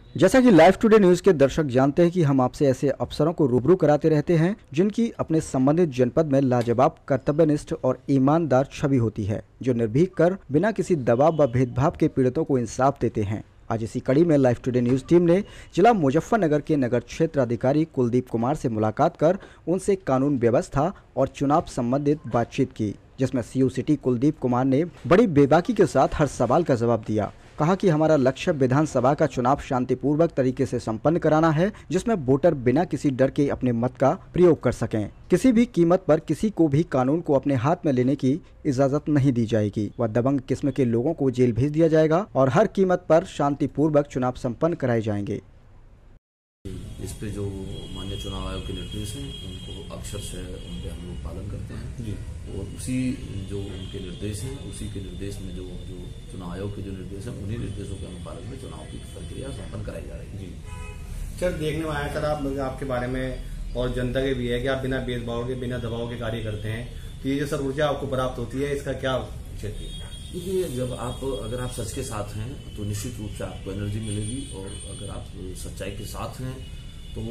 जैसा कि live today news के दर्शक जानते हैं कि हम आपसे ऐसे अफसरों को रूबरू कराते रहते हैं जिनकी अपने संबंधित जनपद में लाजवाब कर्तव्यनिष्ठ और ईमानदार छवि होती है, जो निर्भीक कर बिना किसी दबाव व भेदभाव के पीड़ितों को इंसाफ देते हैं। आज इसी कड़ी में लाइव टुडे न्यूज टीम ने जिला मुजफ्फरनगर के नगर क्षेत्र अधिकारी कुलदीप कुमार से मुलाकात कर उनसे कानून व्यवस्था और चुनाव संबंधित बातचीत की, जिसमें सीयू सिटी कुलदीप कुमार ने बड़ी बेबाकी के साथ हर सवाल का जवाब दिया। कहा कि हमारा लक्ष्य विधानसभा का चुनाव शांतिपूर्वक तरीके से संपन्न कराना है, जिसमें वोटर बिना किसी डर के अपने मत का प्रयोग कर सकें। किसी भी कीमत पर किसी को भी कानून को अपने हाथ में लेने की इजाजत नहीं दी जाएगी व दबंग किस्म के लोगों को जेल भेज दिया जाएगा और हर कीमत पर शांतिपूर्वक चुनाव संपन्न कराए जाएंगे। इस पे जो माननीय चुनाव आयोग के निर्देश हैं उनको अक्षर से उनके हम लोग पालन करते हैं जी। और उसी जो उनके निर्देश हैं उसी के निर्देश में जो चुनाव आयोग के जो निर्देश हैं उन्हीं निर्देशों के अनुपालन में चुनाव की प्रक्रिया संपन्न कराई जा रही है जी। सर, देखने में आया सर आपके बारे में और जनता के भी है कि आप बिना भेदभाव के बिना दबाव के कार्य करते हैं, तो ये जो सर ऊर्जा आपको प्राप्त होती है इसका क्या क्षेत्र है? देखिए, जब अगर आप सच के साथ हैं तो निश्चित रूप से आपको एनर्जी मिलेगी, और अगर आप सच्चाई के साथ हैं तो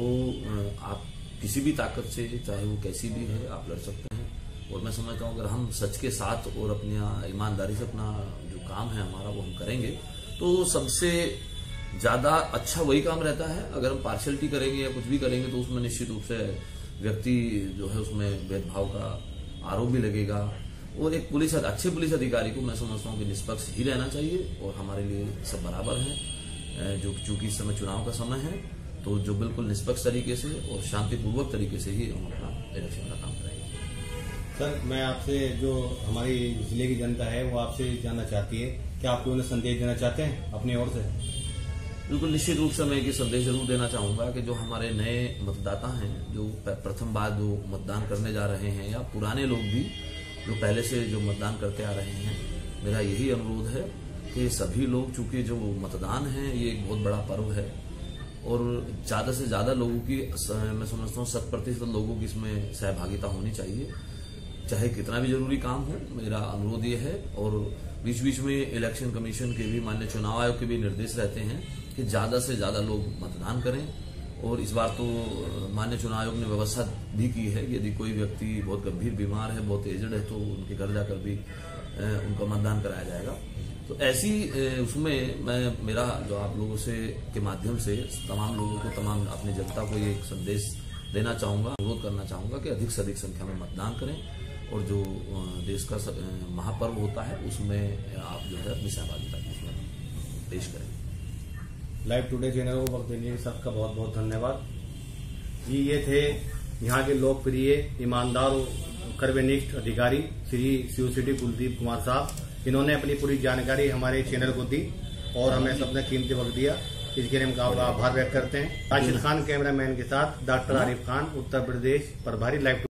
आप किसी भी ताकत से, चाहे वो कैसी भी है, आप लड़ सकते हैं। और मैं समझता हूँ अगर हम सच के साथ और अपनी ईमानदारी से अपना जो काम है हमारा वो हम करेंगे तो सबसे ज्यादा अच्छा वही काम रहता है। अगर हम पार्शियलिटी करेंगे या कुछ भी करेंगे तो उसमें निश्चित रूप से व्यक्ति जो है उसमें भेदभाव का आरोप भी लगेगा। और एक अच्छे पुलिस अधिकारी को मैं समझता हूँ कि निष्पक्ष ही रहना चाहिए, और हमारे लिए सब बराबर हैं। जो चूंकि इस समय चुनाव का समय है तो जो बिल्कुल निष्पक्ष तरीके से और शांतिपूर्वक तरीके से ही हम अपना इलेक्शन का काम करेंगे। सर, मैं आपसे, जो हमारी जिले की जनता है वो आपसे जानना चाहती है कि आप कोई संदेश देना चाहते हैं अपनी ओर से? बिल्कुल, निश्चित रूप से मैं एक संदेश जरूर देना चाहूंगा कि जो हमारे नए मतदाता हैं, जो प्रथम बार जो मतदान करने जा रहे हैं, या पुराने लोग भी जो पहले से जो मतदान करते आ रहे हैं, मेरा यही अनुरोध है कि सभी लोग, चूंकि जो मतदान है ये एक बहुत बड़ा पर्व है और ज्यादा से ज्यादा लोगों की, मैं समझता हूँ 100% लोगों की इसमें सहभागिता होनी चाहिए, चाहे कितना भी जरूरी काम हो। मेरा अनुरोध ये है। और बीच बीच में इलेक्शन कमीशन के भी, माननीय चुनाव आयोग के भी निर्देश रहते हैं कि ज्यादा से ज्यादा लोग मतदान करें। और इस बार तो माननीय चुनाव आयोग ने व्यवस्था भी की है, यदि कोई व्यक्ति बहुत गंभीर बीमार है, बहुत एजड है, तो उनके घर जाकर भी उनका मतदान कराया जाएगा। तो ऐसी उसमें मेरा जो आप लोगों से के माध्यम से तमाम लोगों को, तमाम अपनी जनता को ये एक संदेश देना चाहूंगा, अनुरोध करना चाहूंगा कि अधिक से अधिक संख्या में मतदान करें और जो देश का महापर्व होता है उसमें आप जो है अपनी सहभागिता उसमें पेश करें। लाइव टुडे चैनल को वक्त देने के लिए सबका बहुत बहुत धन्यवाद जी। ये थे यहाँ के लोकप्रिय, ईमानदार और कर्तव्यनिष्ठ अधिकारी श्री सीयू सिटी कुलदीप कुमार साहब। इन्होंने अपनी पूरी जानकारी हमारे चैनल को दी और हमें सबने कीमती वक्त दिया, इसके लिए हम आभार व्यक्त करते हैं। राशिद खान कैमरामैन के साथ डॉक्टर आरिफ खान, उत्तर प्रदेश प्रभारी, लाइव